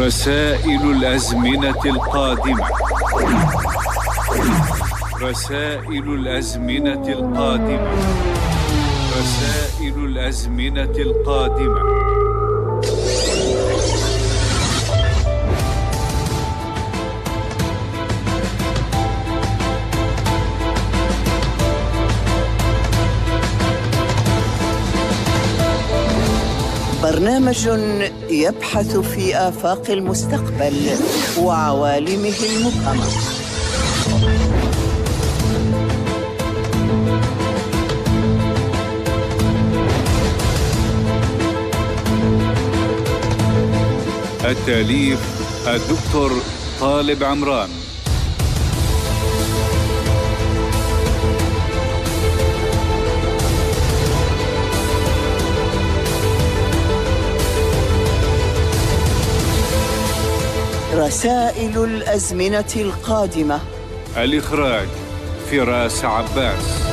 رسائل الأزمنة القادمة. رسائل الأزمنة القادمة. رسائل الأزمنة القادمة. برنامج يبحث في آفاق المستقبل وعوالمه المبهمة. التأليف الدكتور طالب عمران. رسائل الأزمنة القادمة. الإخراج فراس عباس.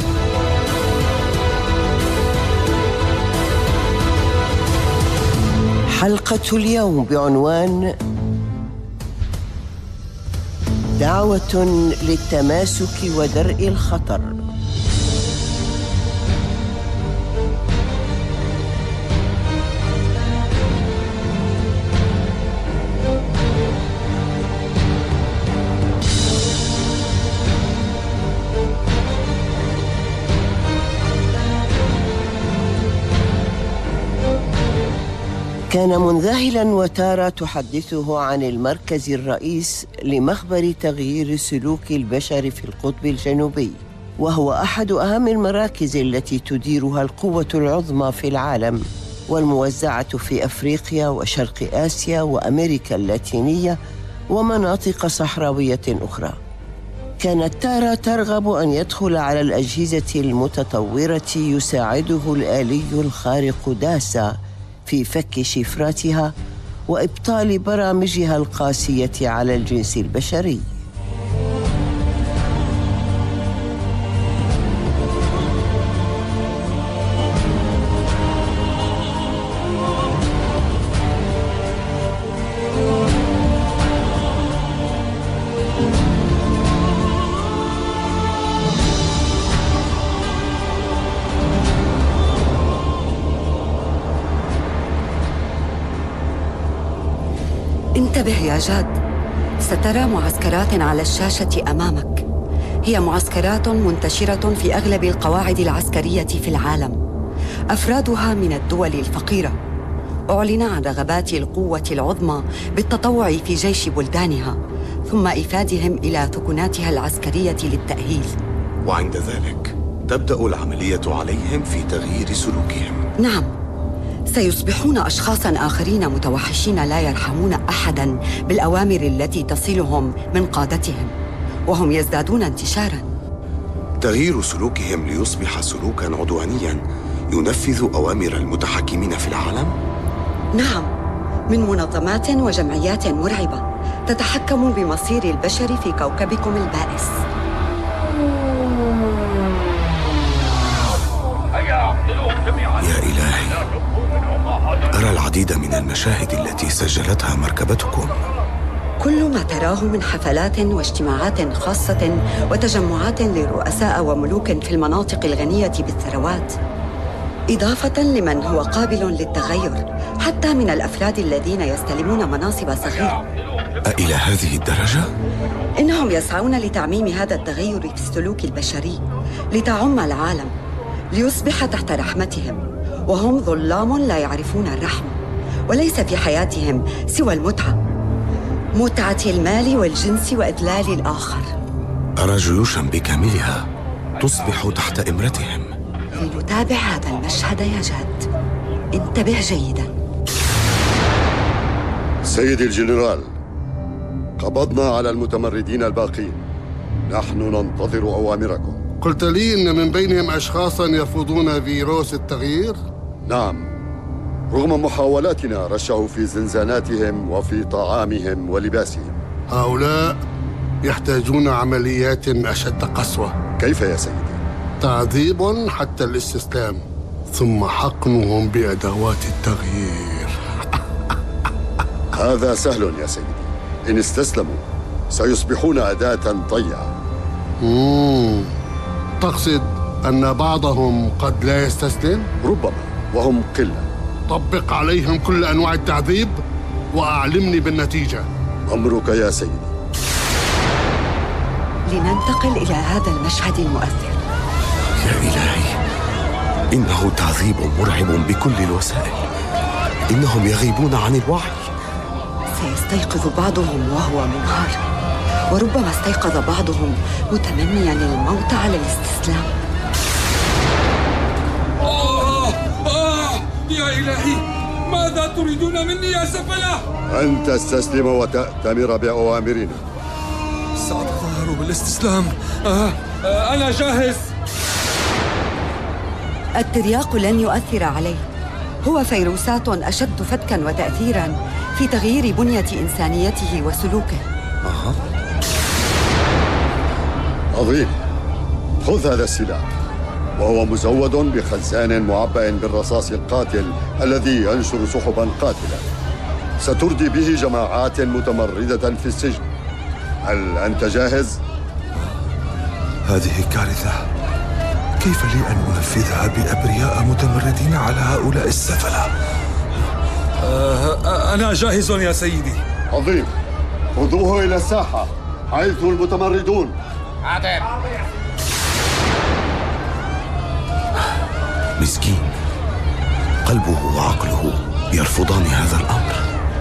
حلقة اليوم بعنوان دعوة للتماسك ودرء الخطر. كان منذهلاً وتارة تحدثه عن المركز الرئيس لمخبر تغيير سلوك البشر في القطب الجنوبي، وهو أحد أهم المراكز التي تديرها القوة العظمى في العالم، والموزعة في أفريقيا وشرق آسيا وأمريكا اللاتينية ومناطق صحراوية أخرى. كانت تارة ترغب أن يدخل على الأجهزة المتطورة يساعده الآلي الخارق داسا في فك شفراتها وإبطال برامجها القاسية على الجنس البشري. انتبه يا جاد، سترى معسكرات على الشاشة أمامك. هي معسكرات منتشرة في أغلب القواعد العسكرية في العالم، أفرادها من الدول الفقيرة. أعلن عن رغبات القوة العظمى بالتطوع في جيش بلدانها، ثم إفادهم إلى ثكناتها العسكرية للتأهيل. وعند ذلك تبدأ العملية عليهم في تغيير سلوكهم. نعم، سيصبحون أشخاصاً آخرين متوحشين لا يرحمون أحداً بالأوامر التي تصلهم من قادتهم، وهم يزدادون انتشاراً. تغيير سلوكهم ليصبح سلوكاً عدوانياً ينفذ أوامر المتحكمين في العالم؟ نعم، من منظمات وجمعيات مرعبة تتحكم بمصير البشر في كوكبكم البائس. يا إلهي، أرى العديد من المشاهد التي سجلتها مركبتكم. كل ما تراه من حفلات واجتماعات خاصة وتجمعات لرؤساء وملوك في المناطق الغنية بالثروات، إضافة لمن هو قابل للتغير حتى من الأفراد الذين يستلمون مناصب صغيرة. أإلى هذه الدرجة؟ إنهم يسعون لتعميم هذا التغير في السلوك البشري لتعم العالم، ليصبح تحت رحمتهم، وهم ظلام لا يعرفون الرحمة، وليس في حياتهم سوى المتعة، متعة المال والجنس وإذلال الآخر. أرى جيوشاً بكاملها تصبح تحت إمرتهم. لنتابع هذا المشهد يا جاد، انتبه جيداً. سيدي الجنرال، قبضنا على المتمردين الباقين. نحن ننتظر أوامركم. قلت لي إن من بينهم أشخاصاً يرفضون فيروس التغيير؟ نعم، رغم محاولاتنا رشوا في زنزاناتهم وفي طعامهم ولباسهم. هؤلاء يحتاجون عمليات أشد قسوة. كيف يا سيدي؟ تعذيب حتى الاستسلام، ثم حقنهم بأدوات التغيير. هذا سهل يا سيدي. إن استسلموا سيصبحون أداة طيعة. تقصد أن بعضهم قد لا يستسلم؟ ربما، وهم قلة. طبق عليهم كل أنواع التعذيب وأعلمني بالنتيجة. أمرك يا سيدي. لننتقل إلى هذا المشهد المؤثر. يا إلهي، إنه تعذيب مرعب بكل الوسائل. إنهم يغيبون عن الوعي. سيستيقظ بعضهم وهو منهار، وربما استيقظ بعضهم متمنيا الموت على الاستسلام. يا إلهي، ماذا تريدون مني يا سفلة؟ أن تستسلم وتأتمر بأوامرنا. سأتظاهر بالاستسلام. أنا جاهز. الترياق لن يؤثر عليه. هو فيروسات أشد فتكاً وتأثيراً في تغيير بنية إنسانيته وسلوكه. عظيم. خذ هذا السلاح، وهو مزود بخزان معبأ بالرصاص القاتل الذي ينشر سحباً قاتلة. ستردي به جماعات متمردة في السجن. هل أنت جاهز؟ هذه كارثة. كيف لي أن أنفذها بأبرياء متمردين على هؤلاء السفلة؟ أنا جاهز يا سيدي. عظيم. خذوه إلى الساحة حيث المتمردون. حاضر. مسكين، قلبه وعقله يرفضان هذا الأمر.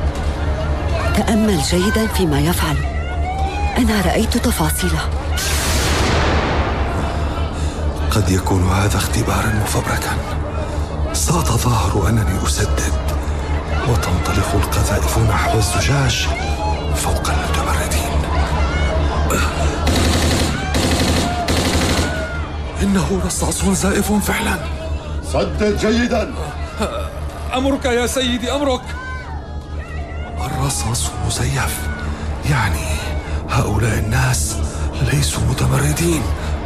تأمل جيداً فيما يفعل. أنا رأيت تفاصيله. قد يكون هذا اختباراً مفبركاً. سأتظاهر أنني أسدد، وتنطلق القذائف نحو الزجاج فوق المتمردين. إنه رصاص زائف فعلاً. سدد جيداً. أمرك يا سيدي، أمرك. الرصاص مزيف، يعني هؤلاء الناس ليسوا متمردين.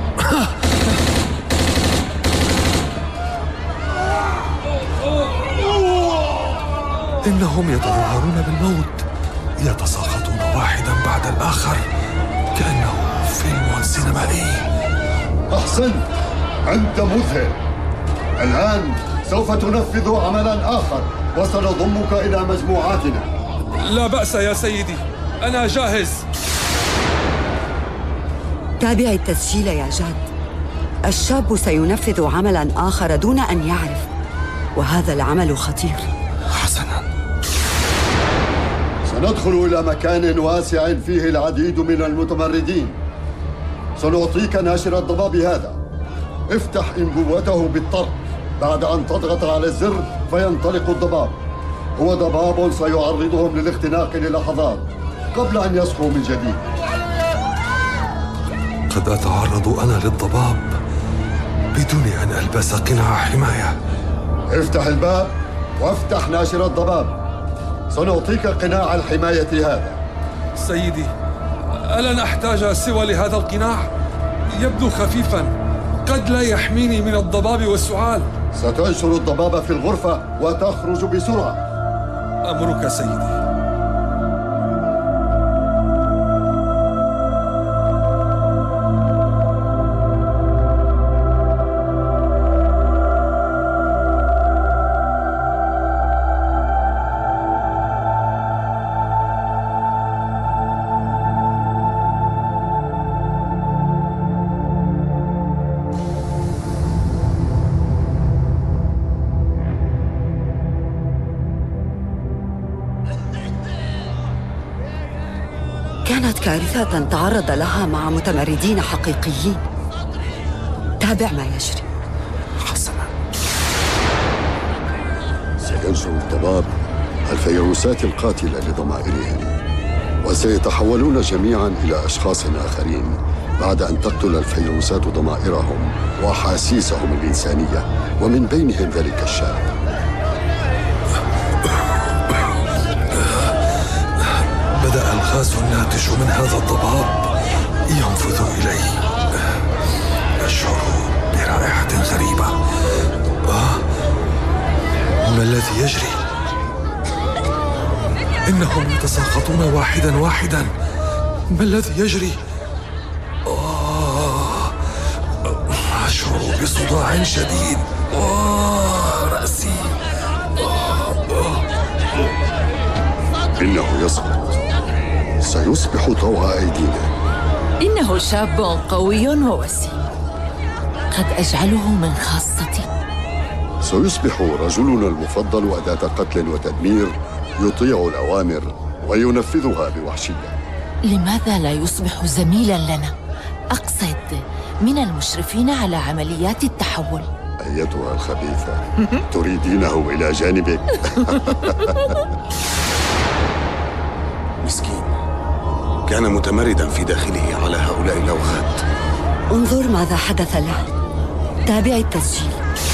إنهم يتظاهرون بالموت، يتساقطون واحدا بعد الآخر كأنه فيلم سينمائي. أحسنت، أنت مذهل. الآن سوف تنفذ عملا آخر وسنضمك إلى مجموعاتنا. لا بأس يا سيدي، أنا جاهز. تابع التسجيل يا جاد. الشاب سينفذ عملاً آخر دون أن يعرف، وهذا العمل خطير. حسناً. سندخل إلى مكان واسع فيه العديد من المتمردين. سنعطيك ناشر الضباب هذا. افتح إنبوته بالطرق. بعد أن تضغط على الزر فينطلق الضباب. هو ضباب سيعرضهم للاختناق للحظات قبل أن يصحوا من جديد. قد أتعرض أنا للضباب بدون أن ألبس قناع حماية. افتح الباب وافتح ناشر الضباب. سنعطيك قناع الحماية هذا. سيدي، ألن أحتاج سوى لهذا القناع؟ يبدو خفيفاً، قد لا يحميني من الضباب والسعال. ستنشر الضباب في الغرفة وتخرج بسرعة. أمرك سيدي. كانت كارثة تعرض لها مع متمردين حقيقيين. تابع ما يجري. حسنا. سينشر الضباب الفيروسات القاتلة لضمائرهم، وسيتحولون جميعا إلى أشخاص آخرين بعد أن تقتل الفيروسات ضمائرهم وأحاسيسهم الإنسانية، ومن بينهم ذلك الشاب. بدأ الغاز الناتج من هذا الضباب ينفذ إلي. أشعر برائحة غريبة. ما الذي يجري؟ إنهم يتساقطون واحدا واحدا. ما الذي يجري؟ أشعر بصداع شديد. رأسي. إنه يسقط، سيصبح طوع أيدينا. إنه شاب قوي ووسيم، قد أجعله من خاصتي. سيصبح رجلنا المفضل أداة قتل وتدمير، يطيع الأوامر وينفذها بوحشية. لماذا لا يصبح زميلاً لنا؟ أقصد من المشرفين على عمليات التحول. أيتها الخبيثة، تريدينه إلى جانبك؟ مسكين، كان متمردا في داخله على هؤلاء اللوغات. انظر ماذا حدث له. تابع التسجيل.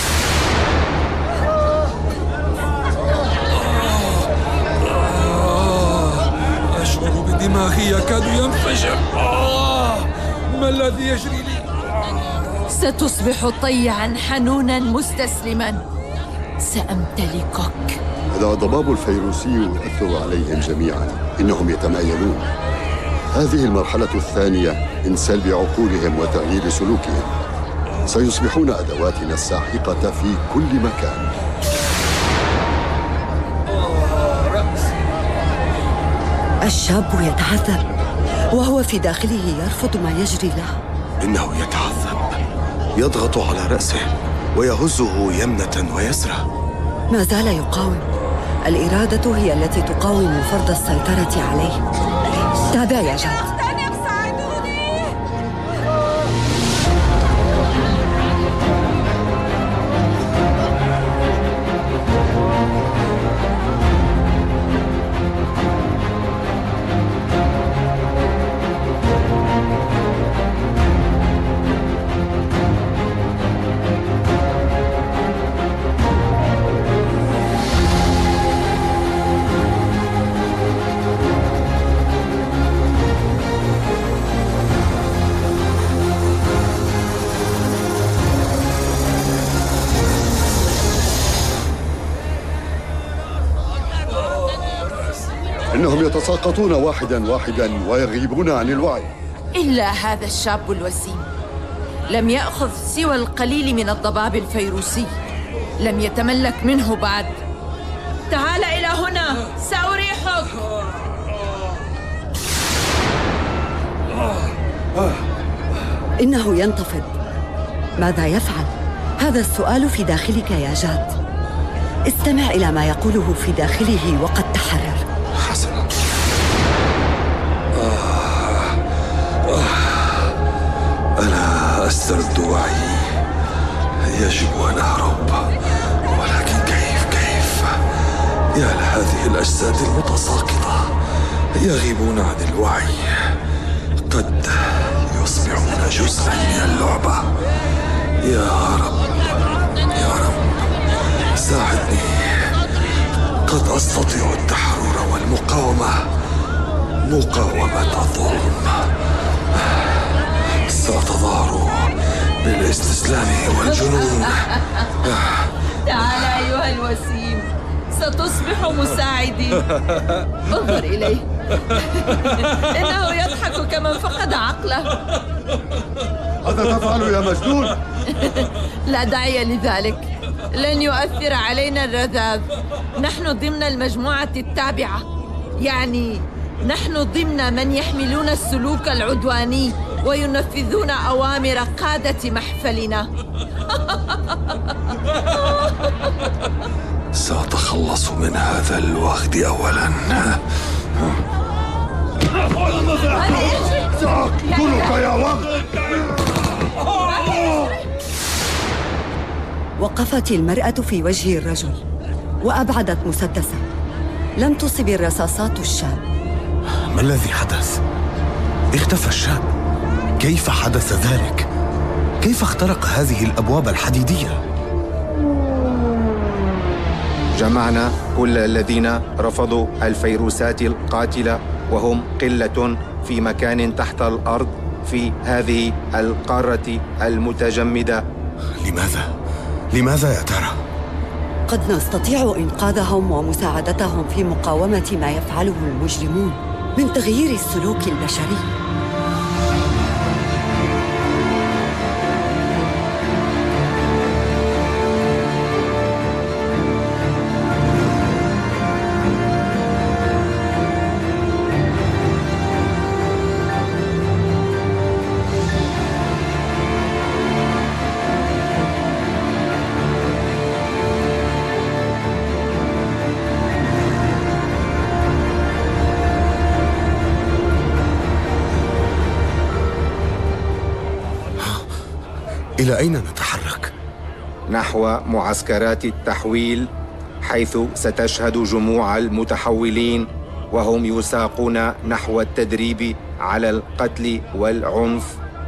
أشعر بدماغي يكاد ينفجر. ما الذي يجري لي؟ ستصبح طيعاً حنوناً مستسلماً. سأمتلكك. هذا ضباب الفيروسي يؤثر عليهم جميعاً، إنهم يتمايلون. هذه المرحلة الثانية من سلب عقولهم وتغيير سلوكهم. سيصبحون أدواتنا الساحقة في كل مكان. الشاب يتعذب وهو في داخله يرفض ما يجري له. إنه يتعذب، يضغط على رأسه ويهزه يمنة ويسرى. ما زال يقاوم. الإرادة هي التي تقاوم فرض السيطرة عليه. تابع يا جاد. إنهم يتساقطون واحداً واحداً ويغيبون عن الوعي. إلا هذا الشاب الوسيم لم يأخذ سوى القليل من الضباب الفيروسي، لم يتملك منه بعد. تعال إلى هنا، سأريحك. إنه ينتفض. ماذا يفعل؟ هذا السؤال في داخلك يا جاد. استمع إلى ما يقوله في داخله وقد تحرر. حسنا. أنا أسترد وعي. يجب أن أهرب، ولكن كيف؟ يا لهذه الأجساد المتساقطة، يغيبون عن الوعي. قد يصبحون جزءاً من اللعبة. يا رب ساعدني. قد أستطيع التحرر والمقاومة، مقاومة الظلم. سأتظاهر بالاستسلام والجنون. تعال أيها الوسيم، ستصبح مساعدي. انظر إليه، إنه يضحك كمن فقد عقله. ماذا تفعل يا مجنون؟ لا داعي لذلك، لن يؤثر علينا الرذاذ. نحن ضمن المجموعة التابعة، يعني نحن ضمن من يحملون السلوك العدواني وينفذون أوامر قادة محفلنا. سأتخلص من هذا الوغد أولاً. سأقتلك يا وغد. وقفت المرأة في وجه الرجل وأبعدت مسدسا. لم تصب الرصاصات الشاب. ما الذي حدث؟ اختفى الشاب. كيف حدث ذلك؟ كيف اخترق هذه الأبواب الحديدية؟ جمعنا كل الذين رفضوا الفيروسات القاتلة، وهم قلة، في مكان تحت الأرض في هذه القارة المتجمدة. لماذا يا ترى؟ قد نستطيع إنقاذهم ومساعدتهم في مقاومة ما يفعله المجرمون من تغيير السلوك البشري. إلى أين نتحرك؟ نحو معسكرات التحويل، حيث ستشهد جموع المتحولين وهم يساقون نحو التدريب على القتل والعنف.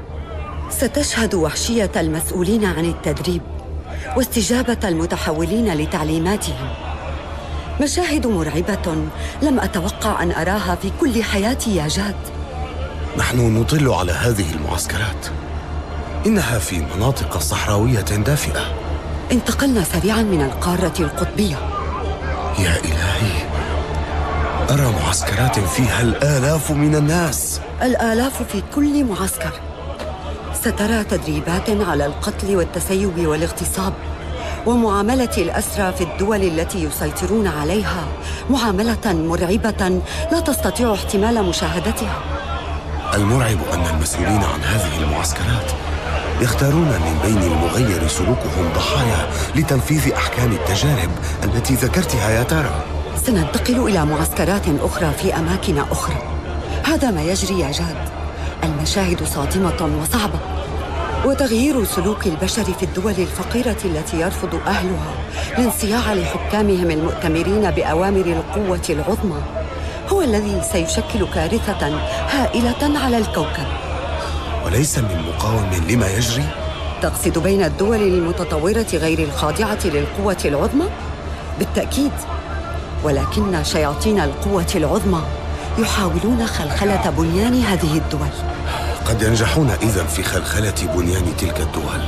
ستشهد وحشية المسؤولين عن التدريب واستجابة المتحولين لتعليماتهم. مشاهد مرعبة لم أتوقع أن أراها في كل حياتي يا جاد. نحن نطل على هذه المعسكرات، إنها في مناطق صحراوية دافئة. انتقلنا سريعاً من القارة القطبية. يا إلهي، أرى معسكرات فيها الآلاف من الناس. الآلاف في كل معسكر. سترى تدريبات على القتل والتسيب والاغتصاب، ومعاملة الأسرى في الدول التي يسيطرون عليها معاملة مرعبة لا تستطيع احتمال مشاهدتها. المرعب أن المسؤولين عن هذه المعسكرات يختارون من بين المغير سلوكهم ضحايا لتنفيذ أحكام التجارب التي ذكرتها يا تارا. سننتقل إلى معسكرات أخرى في أماكن أخرى. هذا ما يجري يا جاد. المشاهد صادمة وصعبة، وتغيير سلوك البشر في الدول الفقيرة التي يرفض أهلها الانصياع لحكامهم المؤتمرين بأوامر القوة العظمى هو الذي سيشكل كارثة هائلة على الكوكب. وليس من مقاوم لما يجري؟ تقصد بين الدول المتطورة غير الخاضعة للقوة العظمى؟ بالتأكيد، ولكن شياطين القوة العظمى يحاولون خلخلة بنيان هذه الدول. قد ينجحون إذن في خلخلة بنيان تلك الدول.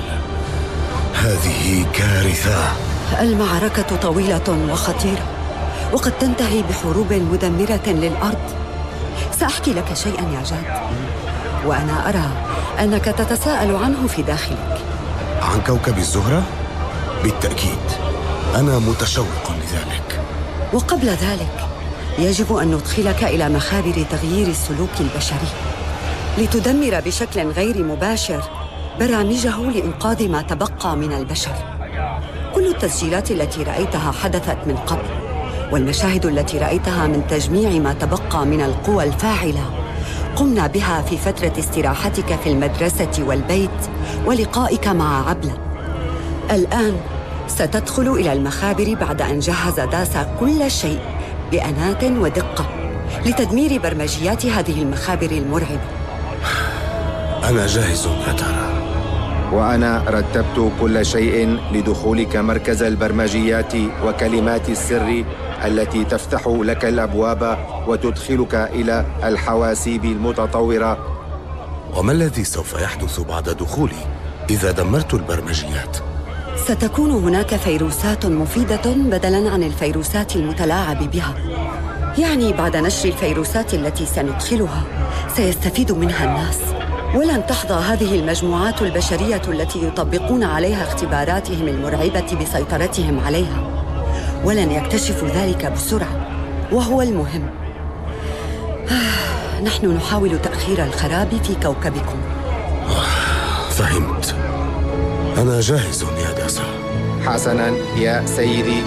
هذه كارثة. المعركة طويلة وخطيرة، وقد تنتهي بحروب مدمرة للأرض. سأحكي لك شيئاً يا جاد، وأنا أرى أنك تتساءل عنه في داخلك. عن كوكب الزهرة؟ بالتأكيد، أنا متشوق لذلك. وقبل ذلك يجب أن ندخلك إلى مخابر تغيير السلوك البشري لتدمر بشكل غير مباشر برامجه لإنقاذ ما تبقى من البشر. كل التسجيلات التي رأيتها حدثت من قبل، والمشاهد التي رأيتها من تجميع ما تبقى من القوى الفاعلة قمنا بها في فترة استراحتك في المدرسة والبيت ولقائك مع عبلة. الآن ستدخل إلى المخابر بعد أن جهز داسا كل شيء بأنات ودقة لتدمير برمجيات هذه المخابر المرعبة. أنا جاهز يا تارا. وأنا رتبت كل شيء لدخولك مركز البرمجيات وكلمات السر التي تفتح لك الأبواب وتدخلك إلى الحواسيب المتطورة. وما الذي سوف يحدث بعد دخولي إذا دمرت البرمجيات؟ ستكون هناك فيروسات مفيدة بدلاً عن الفيروسات المتلاعب بها. يعني بعد نشر الفيروسات التي سندخلها سيستفيد منها الناس، ولن تحظى هذه المجموعات البشرية التي يطبقون عليها اختباراتهم المرعبة بسيطرتهم عليها، ولن يكتشفوا ذلك بسرعة، وهو المهم. نحن نحاول تأخير الخراب في كوكبكم. فهمت. أنا جاهز يا داسا. حسناً يا سيدي.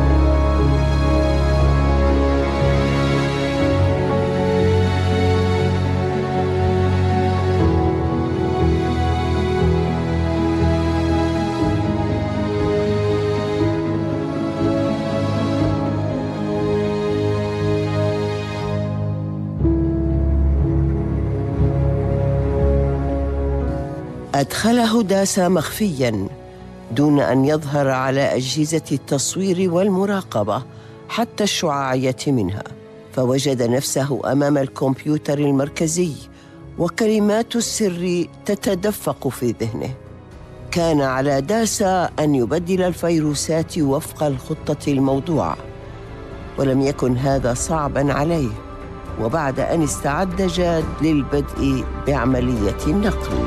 أدخله داسا مخفياً دون أن يظهر على أجهزة التصوير والمراقبة حتى الشعاعية منها، فوجد نفسه أمام الكمبيوتر المركزي وكلمات السر تتدفق في ذهنه. كان على داسا أن يبدل الفيروسات وفق الخطة الموضوعة، ولم يكن هذا صعباً عليه. وبعد أن استعد جاد للبدء بعملية النقل،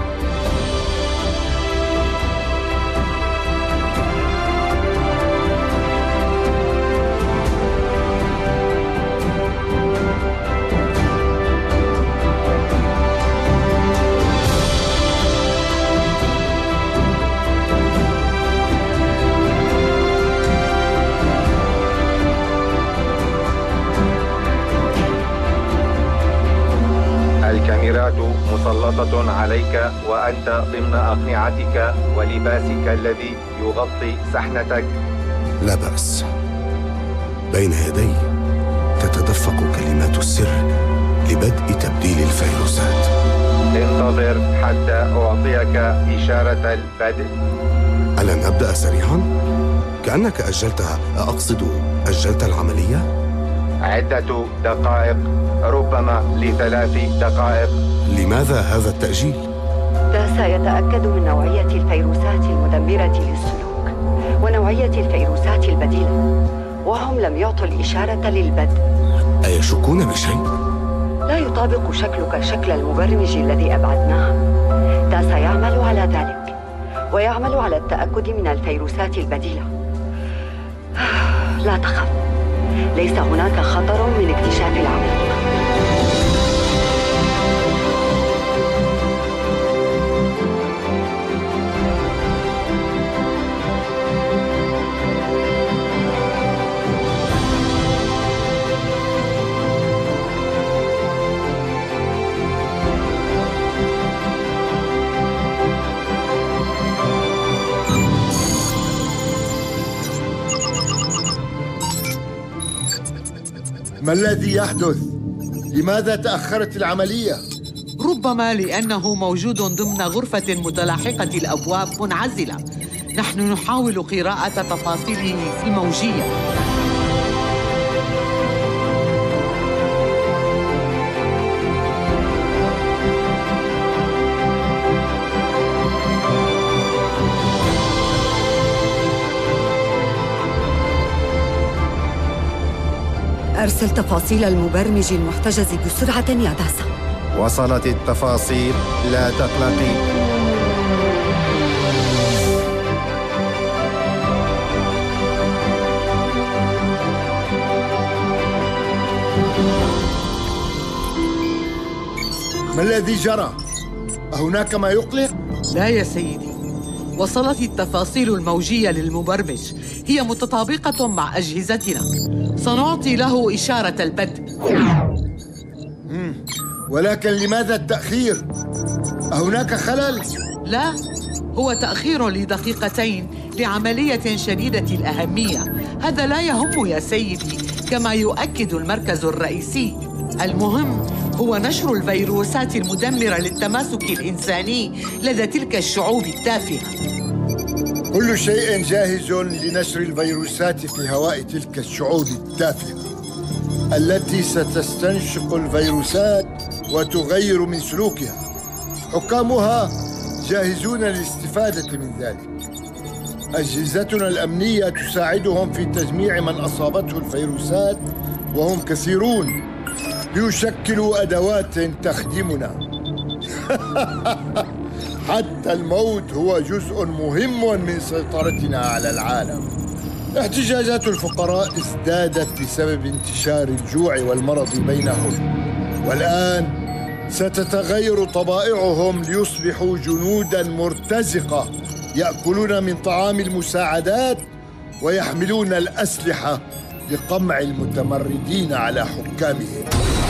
الكاميرات مسلطة عليك وأنت ضمن أقنعتك ولباسك الذي يغطي سحنتك. لا بأس. بين يدي تتدفق كلمات السر لبدء تبديل الفيروسات. انتظر حتى أعطيك إشارة البدء. ألن أبدأ سريعاً؟ كأنك أجلتها. أقصد أجلت العملية؟ عدة دقائق، ربما ل3 دقائق. لماذا هذا التأجيل؟ داسا يتأكد من نوعية الفيروسات المدمرة للسلوك ونوعية الفيروسات البديلة، وهم لم يعطوا الإشارة للبدء. أيشكون بشيء؟ لا يطابق شكلك شكل المبرمج الذي أبعدناه. داسا يعمل على ذلك، ويعمل على التأكد من الفيروسات البديلة. لا تخف، ليس هناك خطر من اكتشاف العملية. ما الذي يحدث؟ لماذا تأخرت العملية؟ ربما لأنه موجود ضمن غرفة متلاحقة الأبواب منعزلة. نحن نحاول قراءة تفاصيله الموجية. أرسل تفاصيل المبرمج المحتجز بسرعة يا داسا. وصلت التفاصيل، لا تقلقي. ما الذي جرى؟ أهناك ما يقلق؟ لا يا سيدي، وصلت التفاصيل الموجية للمبرمج، هي متطابقة مع أجهزتنا. سنعطي له إشارة البدء. ولكن لماذا التأخير؟ أهناك خلل؟ لا، هو تأخير لدقيقتين لعملية شديدة الأهمية. هذا لا يهم يا سيدي، كما يؤكد المركز الرئيسي. المهم هو نشر الفيروسات المدمرة للتماسك الإنساني لدى تلك الشعوب التافهة. كل شيء جاهز لنشر الفيروسات في هواء تلك الشعوب التافهة التي ستستنشق الفيروسات وتغير من سلوكها. حكامها جاهزون للاستفادة من ذلك. أجهزتنا الأمنية تساعدهم في تجميع من أصابته الفيروسات، وهم كثيرون، ليشكلوا أدوات تخدمنا. حتى الموت هو جزء مهم من سيطرتنا على العالم. احتجاجات الفقراء ازدادت بسبب انتشار الجوع والمرض بينهم، والآن ستتغير طبائعهم ليصبحوا جنوداً مرتزقة يأكلون من طعام المساعدات ويحملون الأسلحة لقمع المتمردين على حكامهم.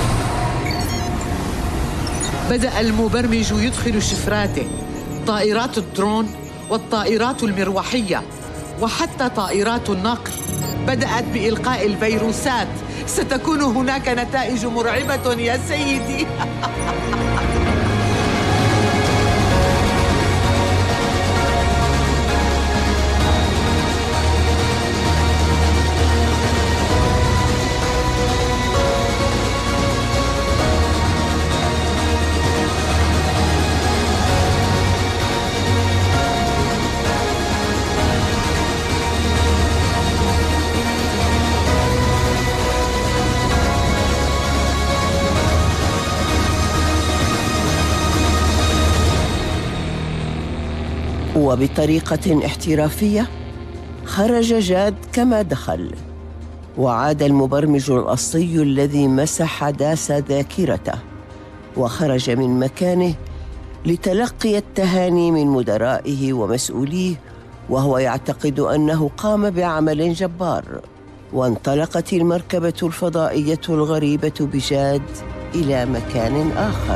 بدأ المبرمج يدخل شفراته، طائرات الدرون والطائرات المروحية وحتى طائرات النقل. بدأت بإلقاء الفيروسات. ستكون هناك نتائج مرعبة يا سيدي. وبطريقة احترافية خرج جاد كما دخل، وعاد المبرمج الأصلي الذي مسح داس ذاكرته، وخرج من مكانه لتلقي التهاني من مدرائه ومسؤوليه، وهو يعتقد أنه قام بعمل جبار. وانطلقت المركبة الفضائية الغريبة بجاد إلى مكان آخر.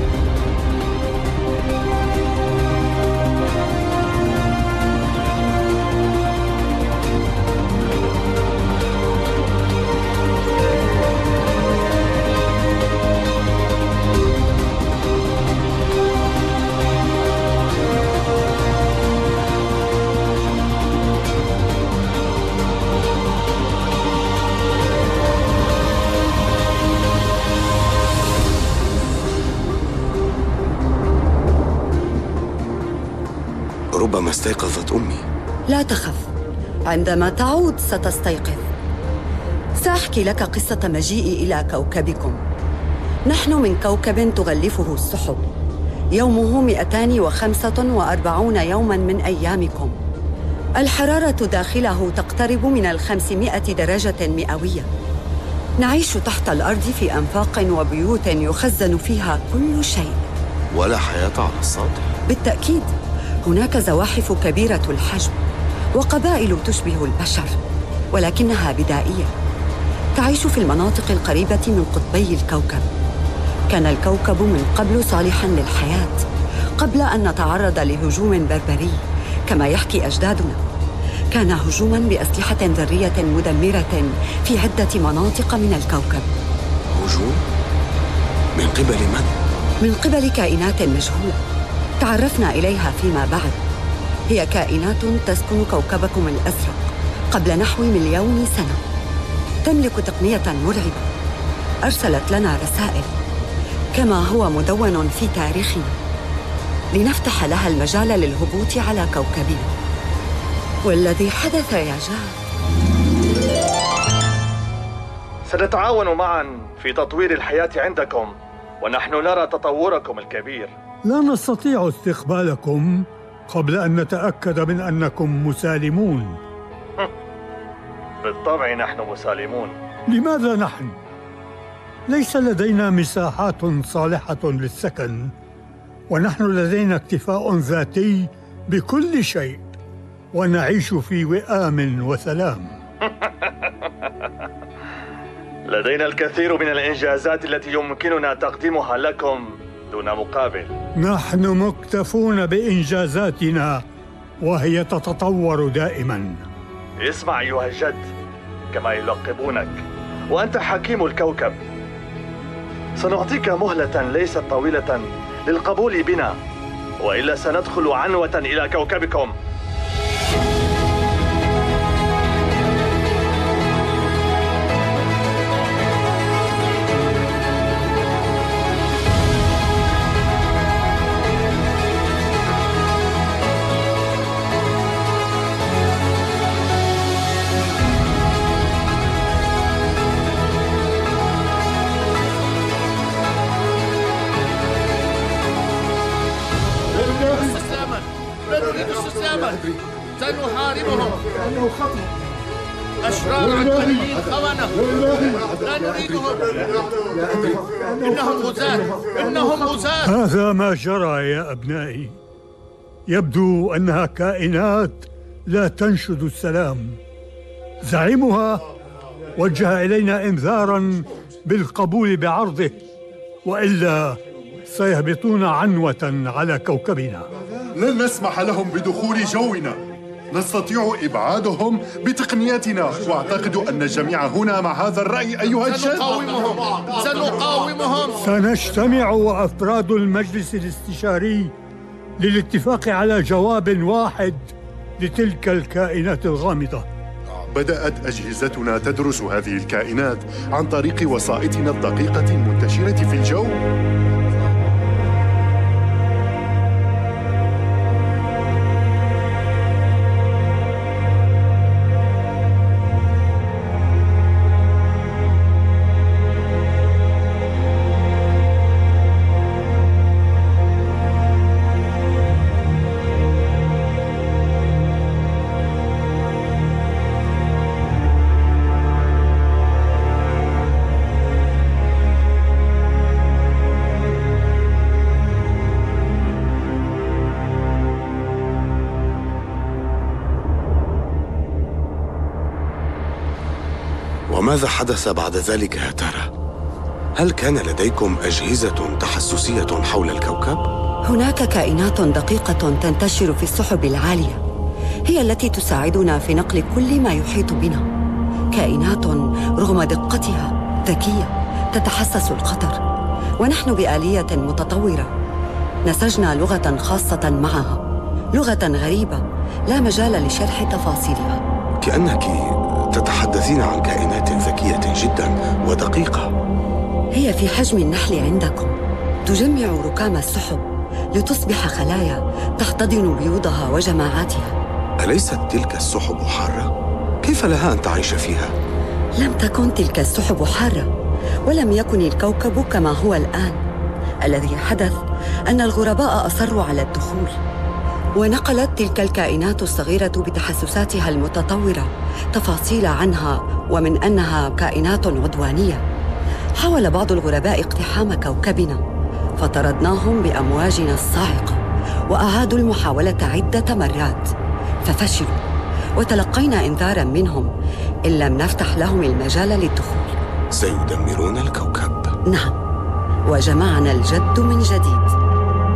ربما استيقظت أمي. لا تخف، عندما تعود ستستيقظ. سأحكي لك قصة مجيئي إلى كوكبكم. نحن من كوكب تغلفه السحب، يومه 245 يوماً من أيامكم. الحرارة داخله تقترب من 500 درجة مئوية. نعيش تحت الأرض في أنفاق وبيوت يخزن فيها كل شيء. ولا حياة على السطح؟ بالتأكيد، هناك زواحف كبيرة الحجم وقبائل تشبه البشر، ولكنها بدائية. تعيش في المناطق القريبة من قطبي الكوكب. كان الكوكب من قبل صالحاً للحياة، قبل أن نتعرض لهجوم بربري كما يحكي أجدادنا. كان هجوماً بأسلحة ذرية مدمرة في عدة مناطق من الكوكب. هجوم؟ من قبل من؟ من قبل كائنات مجهولة تعرفنا إليها فيما بعد. هي كائنات تسكن كوكبكم الأزرق قبل نحو 1,000,000 سنة. تملك تقنية مرعبة، أرسلت لنا رسائل كما هو مدون في تاريخنا لنفتح لها المجال للهبوط على كوكبنا. والذي حدث يا جاد، سنتعاون معا في تطوير الحياة عندكم، ونحن نرى تطوركم الكبير. لا نستطيع استقبالكم قبل أن نتأكد من أنكم مسالمون. بالطبع نحن مسالمون. لماذا نحن؟ ليس لدينا مساحات صالحة للسكن، ونحن لدينا اكتفاء ذاتي بكل شيء، ونعيش في وئام وسلام. لدينا الكثير من الإنجازات التي يمكننا تقديمها لكم دون مقابل. نحن مكتفون بإنجازاتنا، وهي تتطور دائما. اسمع أيها الجد، كما يلقبونك، وأنت حكيم الكوكب. سنعطيك مهلة ليست طويلة للقبول بنا، وإلا سندخل عنوة إلى كوكبكم. سنحاربهم. كأنه خطر. أشرار عدوانيين خونة. لا نريدهم. إنهم غزاة. إنهم غزاة. هذا ما جرى يا أبنائي. يبدو أنها كائنات لا تنشد السلام. زعيمها وجه إلينا إنذاراً بالقبول بعرضه، وإلا سيهبطون عنوة على كوكبنا. لن نسمح لهم بدخول جونا. نستطيع إبعادهم بتقنياتنا، وأعتقد أن الجميع هنا مع هذا الرأي أيها الجد. سنقاومهم. سنجتمع وأفراد المجلس الاستشاري للاتفاق على جواب واحد لتلك الكائنات الغامضة. بدأت أجهزتنا تدرس هذه الكائنات عن طريق وسائطنا الدقيقة المنتشرة في الجو. وماذا حدث بعد ذلك يا ترى؟ هل كان لديكم أجهزة تحسسية حول الكوكب؟ هناك كائنات دقيقة تنتشر في السحب العالية، هي التي تساعدنا في نقل كل ما يحيط بنا. كائنات رغم دقتها ذكية تتحسس الخطر، ونحن بآلية متطورة نسجنا لغة خاصة معها، لغة غريبة لا مجال لشرح تفاصيلها. كأنك تتحدثين عن كائنات ذكية جدا ودقيقة. هي في حجم النحل عندكم، تجمع ركام السحب لتصبح خلايا تحتضن بيوضها وجماعاتها. أليست تلك السحب حارة؟ كيف لها أن تعيش فيها؟ لم تكن تلك السحب حارة، ولم يكن الكوكب كما هو الآن. الذي حدث أن الغرباء أصروا على الدخول، ونقلت تلك الكائنات الصغيرة بتحسساتها المتطورة تفاصيل عنها، ومن أنها كائنات عدوانية. حاول بعض الغرباء اقتحام كوكبنا، فطردناهم بأمواجنا الصاعقة، وأعادوا المحاولة عدة مرات ففشلوا، وتلقينا إنذاراً منهم إن لم نفتح لهم المجال للدخول. سيدمرون الكوكب؟ نعم، وجمعنا الجد من جديد.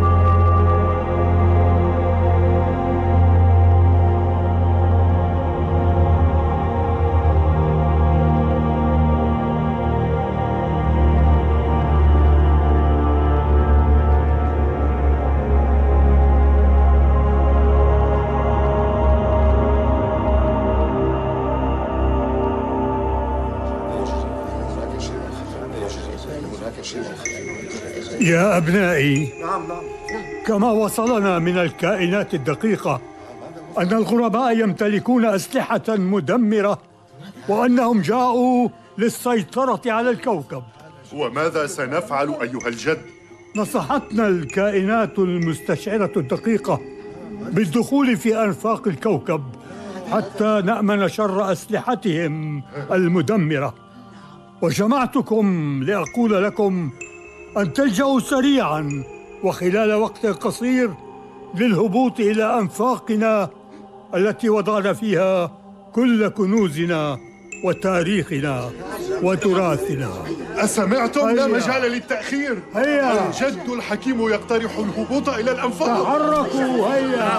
يا أبنائي، كما وصلنا من الكائنات الدقيقة أن الغرباء يمتلكون أسلحة مدمرة، وأنهم جاءوا للسيطرة على الكوكب. وماذا سنفعل أيها الجد؟ نصحتنا الكائنات المستشعرة الدقيقة بالدخول في أنفاق الكوكب حتى نأمن شر أسلحتهم المدمرة، وجمعتكم لأقول لكم أن تلجأوا سريعاً وخلال وقت قصير للهبوط إلى أنفاقنا التي وضعنا فيها كل كنوزنا وتاريخنا وتراثنا. أسمعتم؟ لا مجال للتأخير. هيا، الجد الحكيم يقترح الهبوط إلى الأنفاق. تحركوا، هيا.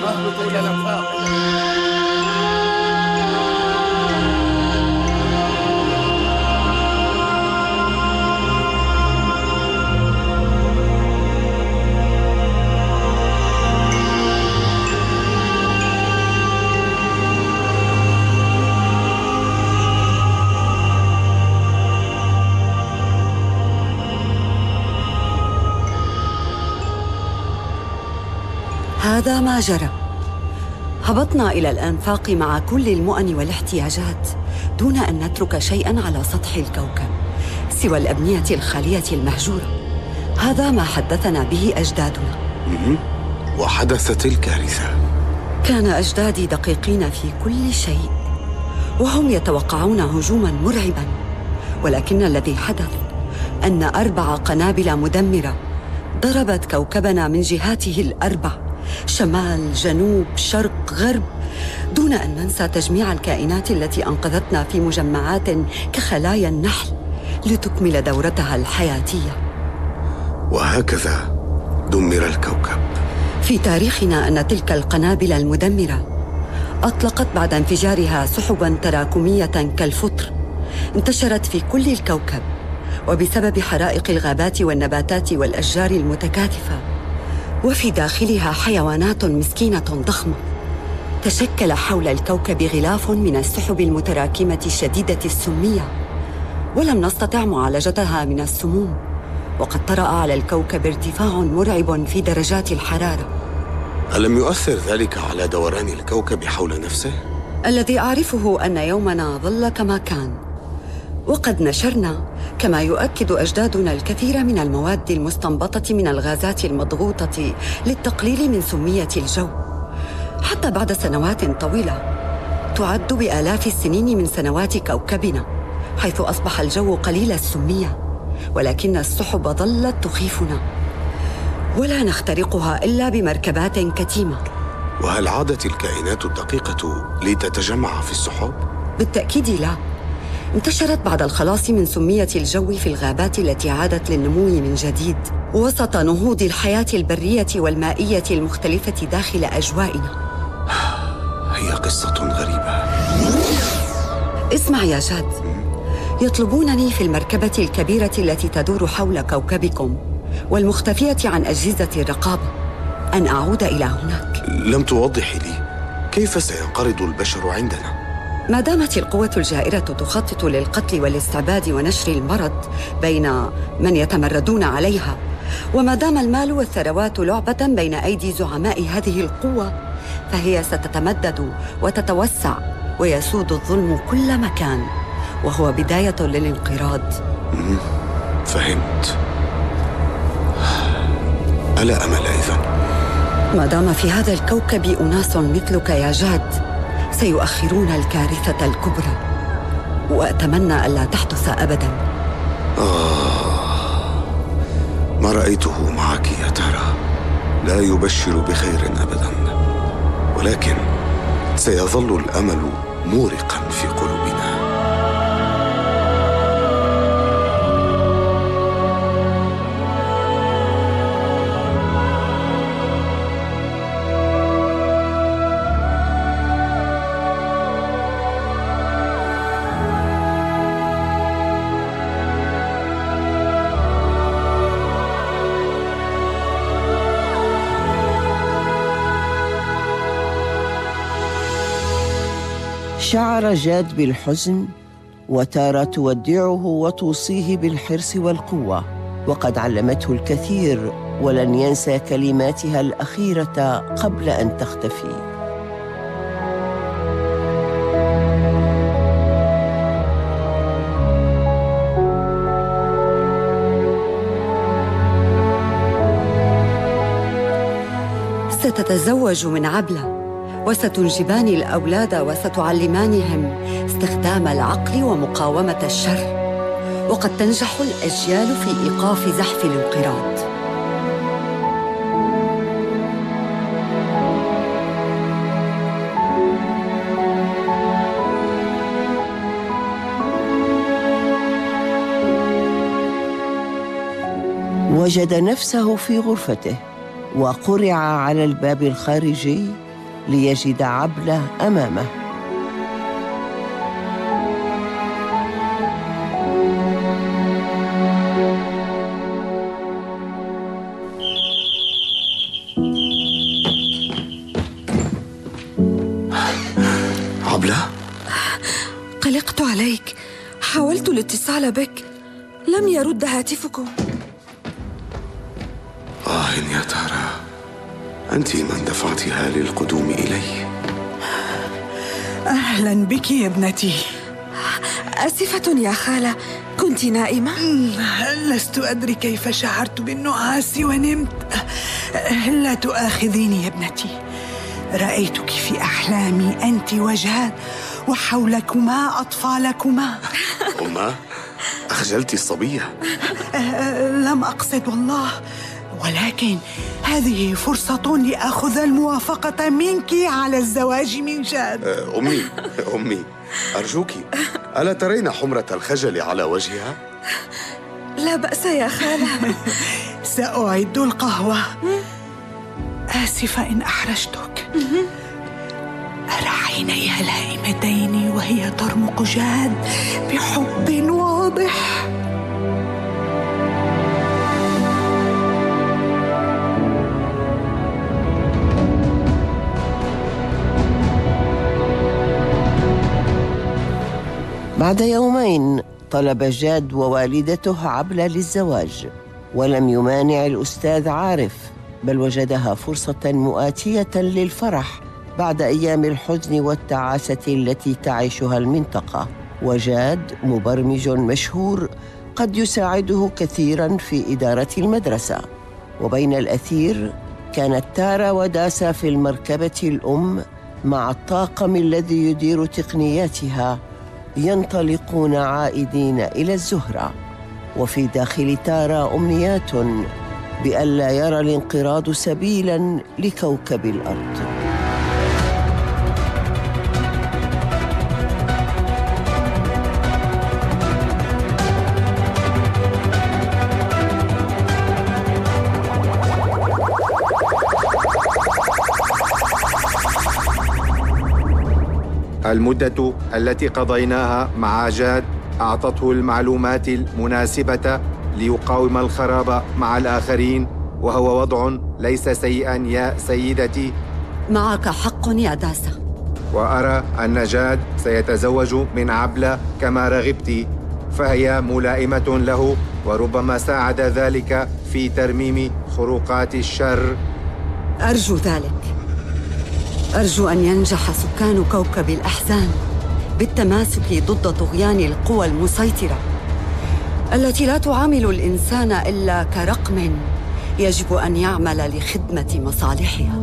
هذا ما جرى. هبطنا إلى الأنفاق مع كل المؤن والاحتياجات دون أن نترك شيئاً على سطح الكوكب سوى الأبنية الخالية المهجورة. هذا ما حدثنا به أجدادنا. وحدثت الكارثة. كان أجدادي دقيقين في كل شيء، وهم يتوقعون هجوماً مرعباً، ولكن الذي حدث أن 4 قنابل مدمرة ضربت كوكبنا من جهاته الأربع، شمال، جنوب، شرق، غرب، دون أن ننسى تجميع الكائنات التي أنقذتنا في مجمعات كخلايا النحل لتكمل دورتها الحياتية. وهكذا دمر الكوكب. في تاريخنا أن تلك القنابل المدمرة أطلقت بعد انفجارها سحباً تراكمية كالفطر انتشرت في كل الكوكب، وبسبب حرائق الغابات والنباتات والأشجار المتكاثفة، وفي داخلها حيوانات مسكينة ضخمة، تشكل حول الكوكب غلاف من السحب المتراكمة الشديدة السمية، ولم نستطع معالجتها من السموم، وقد طرأ على الكوكب ارتفاع مرعب في درجات الحرارة. ألم يؤثر ذلك على دوران الكوكب حول نفسه؟ الذي أعرفه أن يومنا ظل كما كان، وقد نشرنا كما يؤكد أجدادنا الكثير من المواد المستنبطة من الغازات المضغوطة للتقليل من سمية الجو، حتى بعد سنوات طويلة تعد بآلاف السنين من سنوات كوكبنا، حيث أصبح الجو قليل السمية، ولكن السحب ظلت تخيفنا، ولا نخترقها إلا بمركبات كتيمة. وهل عادت الكائنات الدقيقة لتتجمع في السحب؟ بالتأكيد لا، انتشرت بعد الخلاص من سمية الجو في الغابات التي عادت للنمو من جديد وسط نهوض الحياة البرية والمائية المختلفة داخل أجوائنا. هي قصة غريبة. اسمع يا جاد، يطلبونني في المركبة الكبيرة التي تدور حول كوكبكم والمختفية عن أجهزة الرقابة أن أعود إلى هناك. لم توضحي لي كيف سينقرض البشر عندنا؟ ما دامت القوة الجائرة تخطط للقتل والاستعباد ونشر المرض بين من يتمردون عليها، وما دام المال والثروات لعبة بين أيدي زعماء هذه القوة، فهي ستتمدد وتتوسع ويسود الظلم كل مكان، وهو بداية للانقراض. فهمت. ألا أمل إذن؟ ما دام في هذا الكوكب أناس مثلك يا جاد سيؤخرون الكارثة الكبرى، وأتمنى ألا تحدث أبداً. ما رأيته معك يا تارا لا يبشر بخير أبداً، ولكن سيظل الأمل مورقاً في قلوبنا. شعر جاد بالحزن، وتارا تودعه وتوصيه بالحرص والقوة، وقد علمته الكثير ولن ينسى كلماتها الأخيرة قبل أن تختفي. ستتزوج من عبلة وستنجبان الأولاد وستعلمانهم استخدام العقل ومقاومة الشر، وقد تنجح الأجيال في إيقاف زحف الانقراض. وجد نفسه في غرفته وقرع على الباب الخارجي ليجد عبلة أمامه. عبلة؟ قلقت عليك، حاولت الاتصال بك، لم يرد هاتفكم. يا تارا، أنت من دفعتها للقدوم إلي. أهلا بك يا ابنتي. آسفة يا خالة، كنت نائمة؟ لست أدري كيف شعرت بالنعاس ونمت. لا تؤاخذيني يا ابنتي، رأيتك في أحلامي أنت وجاد وحولكما أطفالكما. أما أخجلت الصبية؟ لم أقصد والله، ولكن هذه فرصة لأخذ الموافقة منك على الزواج من جاد. أمي أرجوك، ألا ترين حمرة الخجل على وجهها؟ لا بأس يا خالة. سأعد القهوة. آسفة إن أحرجتك. أرى عينيها لائمتين وهي ترمق جاد بحب واضح. بعد يومين طلب جاد ووالدته عبلة للزواج، ولم يمانع الأستاذ عارف، بل وجدها فرصة مؤاتية للفرح بعد أيام الحزن والتعاسة التي تعيشها المنطقة. وجاد مبرمج مشهور قد يساعده كثيراً في إدارة المدرسة. وبين الأثير كانت تارا وداسا في المركبة الأم مع الطاقم الذي يدير تقنياتها، ينطلقون عائدين إلى الزهرة. وفي داخل تارا أمنيات بألا يرى الانقراض سبيلاً لكوكب الأرض. المدة التي قضيناها مع جاد أعطته المعلومات المناسبة ليقاوم الخراب مع الآخرين، وهو وضع ليس سيئا يا سيدتي. معك حق يا داسة. وأرى أن جاد سيتزوج من عبلة كما رغبت، فهي ملائمة له، وربما ساعد ذلك في ترميم خروقات الشر. أرجو ذلك. أرجو أن ينجح سكان كوكب الأحزان بالتماسك ضد طغيان القوى المسيطرة التي لا تعامل الإنسان إلا كرقم يجب أن يعمل لخدمة مصالحها.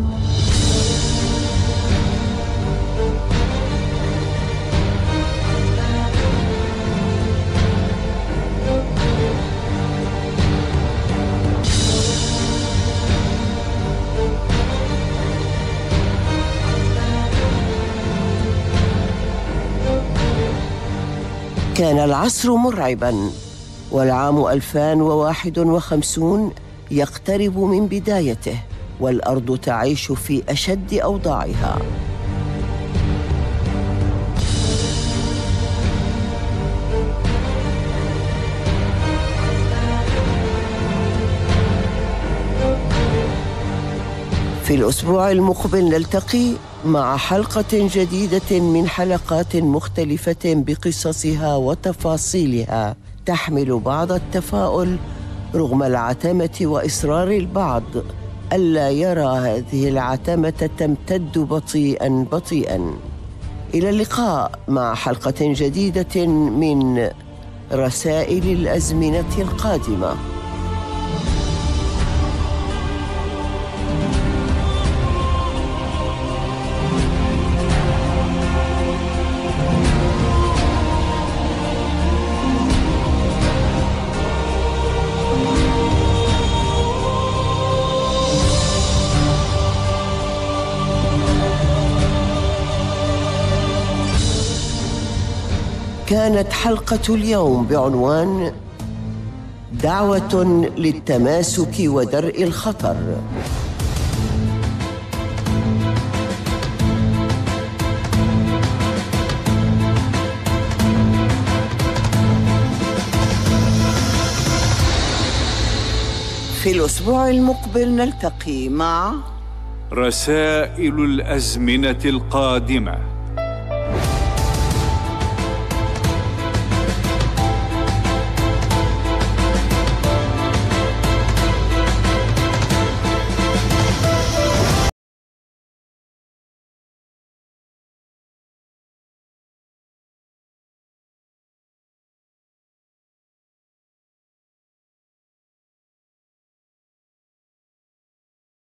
كان العصر مرعباً، والعام 2051 يقترب من بدايته، والأرض تعيش في أشد أوضاعها. في الأسبوع المقبل نلتقي مع حلقة جديدة من حلقات مختلفة بقصصها وتفاصيلها، تحمل بعض التفاؤل رغم العتمة وإصرار البعض ألا يرى هذه العتمة تمتد بطيئاً بطيئاً. إلى اللقاء مع حلقة جديدة من رسائل الأزمنة القادمة. كانت حلقة اليوم بعنوان دعوة للتماسك ودرء الخطر. في الأسبوع المقبل نلتقي مع رسائل الأزمنة القادمة.